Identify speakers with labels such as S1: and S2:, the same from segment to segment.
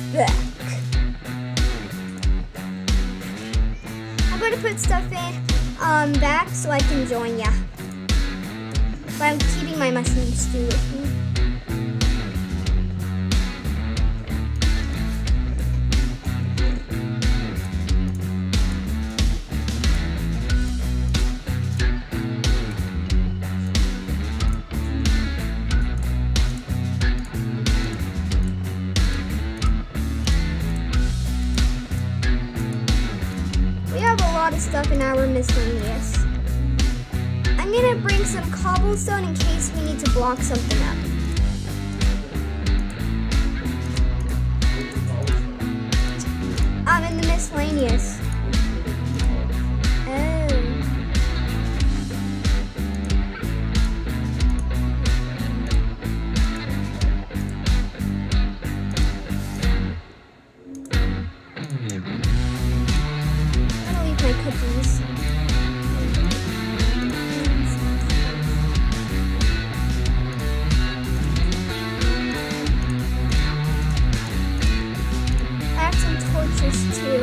S1: back. I'm going to put stuff in back so I can join ya. But I'm keeping my mushroom stew with me. Stuff in our miscellaneous. I'm gonna bring some cobblestone in case we need to block something up. I'm in the miscellaneous. Cookies. I have some torches too.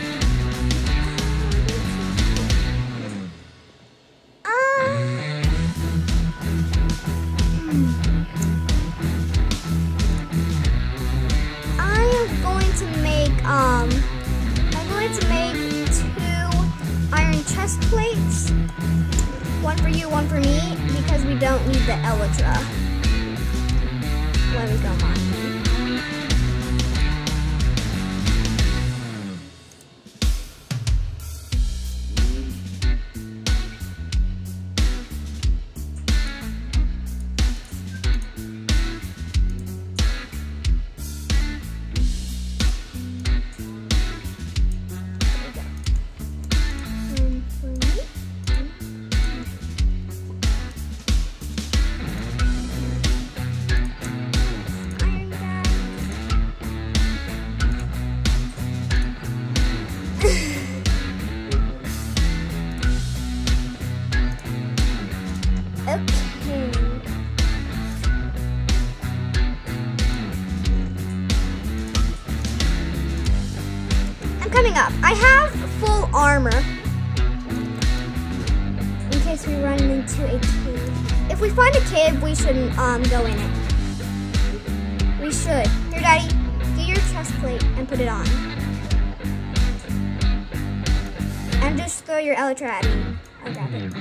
S1: Chest plates. One for you, one for me, because we don't need the elytra. Let me go mine. Coming up, I have full armor in case we run into a cave. If we find a cave, we shouldn't go in it. We should. Here, Daddy, get your chest plate and put it on. And just throw your elytra at me. I'll grab it.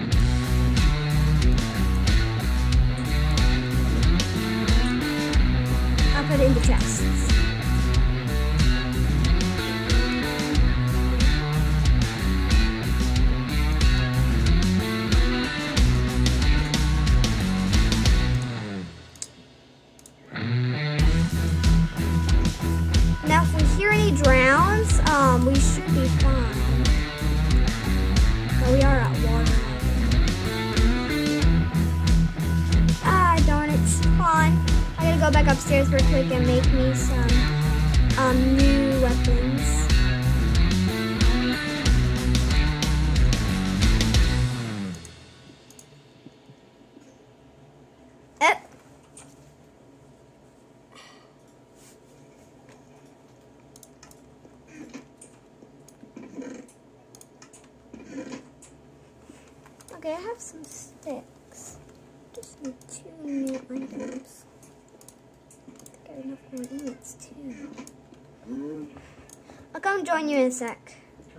S1: I'll put it in the chest. Now, if we hear any drowns, we should be fine. But we are at water. Ah, darn it, spawn. I gotta go back upstairs real quick and make me some new weapons. Okay, I have some sticks. Just need 2 new items. I got enough coordinates too. I'll come join you in a sec.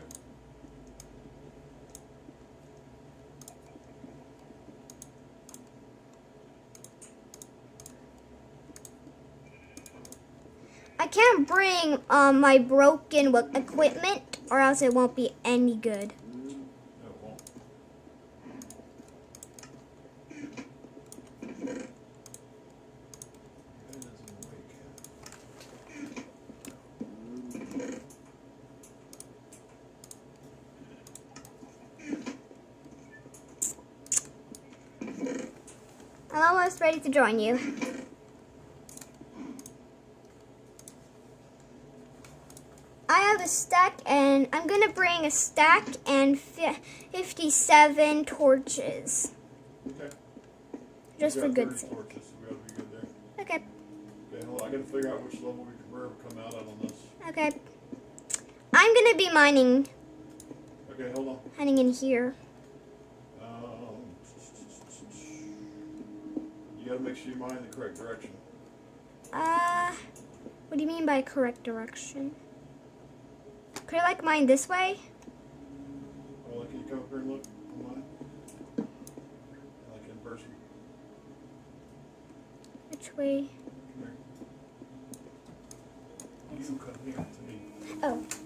S1: I can't bring my broken equipment or else it won't be any good. I'm almost ready to join you. I have a stack, and I'm gonna bring a stack and 57 torches.
S2: Okay.
S1: Just for good sake.
S2: Torches, so we ought to be good there.
S1: Okay.
S2: Okay, hold on. I gotta figure out which level we can come out at on this.
S1: Okay. I'm gonna be mining.
S2: Okay, hold on.
S1: Heading in here.
S2: You gotta make sure you mine the correct direction.
S1: What do you mean by correct direction? Could I like mine this way?
S2: Well, can you come up here and look on mine? Like in person.
S1: Which way?
S2: Come here. You come here to me.
S1: Oh.